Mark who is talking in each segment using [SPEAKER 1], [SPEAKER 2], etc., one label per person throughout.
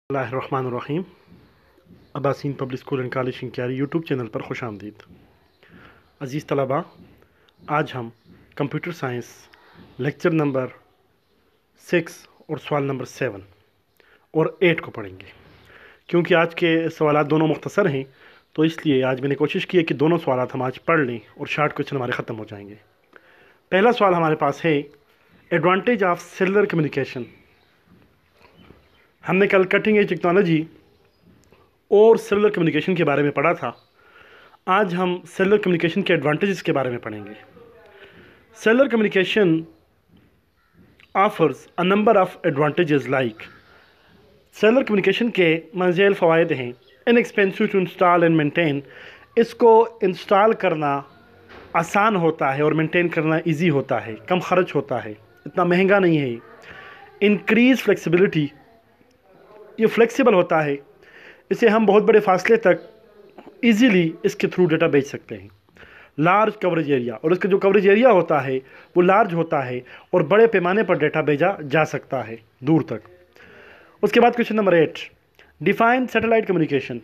[SPEAKER 1] बिस्मिल्लाहिर्रहमानिर्रहीम। Abaseen public school and college Shinkiari YouTube channel पर खुश आमदीद। अज़ीज़ तलबा, आज हम कंप्यूटर साइंस लेक्चर नंबर 6 और सवाल नंबर 7 और 8 को पढ़ेंगे। क्योंकि आज के सवालात दोनों मुख्तसर हैं, तो इसलिए आज मैंने कोशिश की है कि दोनों सवालात हम आज पढ़ लें और शार्ट क्वेश्चन हमारे ख़त्म हो जाएंगे। पहला सवाल हमारे पास है, एडवांटेज ऑफ सेलुलर कम्युनिकेशन। हमने कल कटिंग एज टेक्नोलॉजी और सेलुलर कम्युनिकेशन के बारे में पढ़ा था। आज हम सेलुलर कम्युनिकेशन के एडवांटेजेस के बारे में पढ़ेंगे। Cellular communication offers a number of advantages like. Cellular communication के मंज़िल फ़वाइद हैं, inexpensive to install and maintain. इसको इंस्टॉल करना आसान होता है और मेंटेन करना इजी होता है, कम खर्च होता है, इतना महंगा नहीं है। इंक्रीज़ फ्लेक्सिबिलिटी, ये फ्लेक्सिबल होता है, इसे हम बहुत बड़े फासले तक इजीली इसके थ्रू डेटा भेज सकते हैं। लार्ज कवरेज एरिया, और इसका जो कवरेज एरिया होता है वो लार्ज होता है और बड़े पैमाने पर डेटा भेजा जा सकता है दूर तक। उसके बाद question number 8, define satellite communication.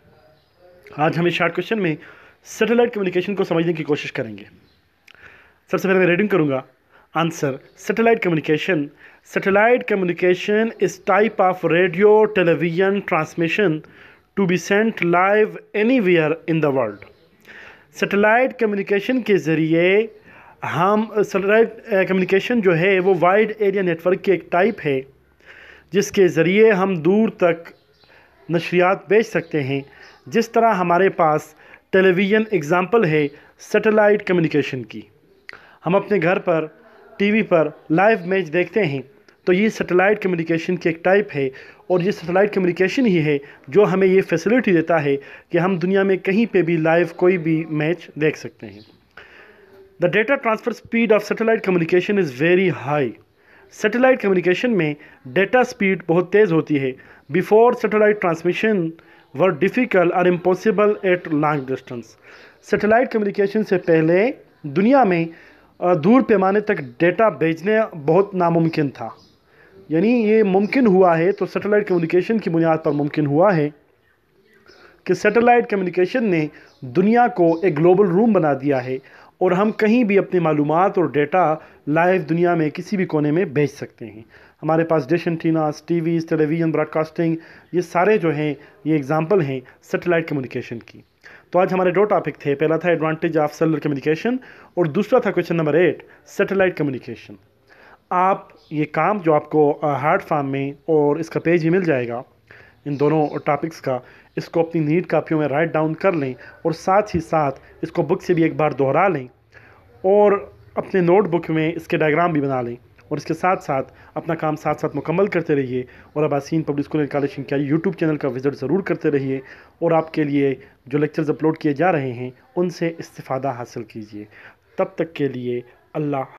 [SPEAKER 1] आज हम इस शार्ट क्वेश्चन में सैटेलाइट कम्युनिकेशन को समझने की कोशिश करेंगे। सबसे पहले मैं रीडिंग करूँगा। Answer, satellite communication. Satellite communication is type of radio television transmission to be sent live anywhere in the world. Satellite communication के ज़रिए हम सैटेलाइट कम्युनिकेशन जो है वो वाइड एरिया नेटवर्क की एक टाइप है जिसके ज़रिए हम दूर तक नशरियात भेज सकते हैं। जिस तरह हमारे पास टेलीविज़न एग्ज़ाम्पल है सैटेलाइट कम्युनिकेशन की। हम अपने घर पर टीवी पर लाइव मैच देखते हैं, तो ये सैटेलाइट कम्युनिकेशन की एक टाइप है और ये सैटेलाइट कम्युनिकेशन ही है जो हमें ये फैसिलिटी देता है कि हम दुनिया में कहीं पे भी लाइव कोई भी मैच देख सकते हैं। The data transfer speed of satellite communication is very high. Satellite communication में डेटा स्पीड बहुत तेज़ होती है। Before satellite transmission were difficult और impossible at long distance. Satellite communication से पहले दुनिया में दूर पैमाने तक डेटा भेजना बहुत नामुमकिन था, यानी ये मुमकिन हुआ है तो सैटेलाइट कम्युनिकेशन की बुनियाद पर मुमकिन हुआ है कि सैटेलाइट कम्युनिकेशन ने दुनिया को एक ग्लोबल रूम बना दिया है और हम कहीं भी अपनी मालूमात और डेटा लाइव दुनिया में किसी भी कोने में भेज सकते हैं। हमारे पास dish antennas, TVs, television, broadcasting, ये सारे जो हैं ये एग्जांपल हैं सैटेलाइट कम्युनिकेशन की। तो आज हमारे दो टॉपिक थे, पहला था एडवांटेज ऑफ सेलुलर कम्युनिकेशन और दूसरा था क्वेश्चन नंबर 8 सैटेलाइट कम्युनिकेशन। आप ये काम जो आपको हार्ड फॉर्म में और इसका पेज ही मिल जाएगा इन दोनों टॉपिक्स का, इसको अपनी नीट कापियों में राइट डाउन कर लें और साथ ही साथ इसको बुक से भी एक बार दोहरा लें और अपने नोटबुक में इसके डायग्राम भी बना लें और इसके साथ साथ अपना काम साथ साथ मुकम्मल करते रहिए और Abasin public school and college Shinkiari YouTube channel का विज़िट ज़रूर करते रहिए और आपके लिए जो लेक्चर्स अपलोड किए जा रहे हैं उनसे इस्तिफ़ादा हासिल कीजिए। तब तक के लिए अल्लाह।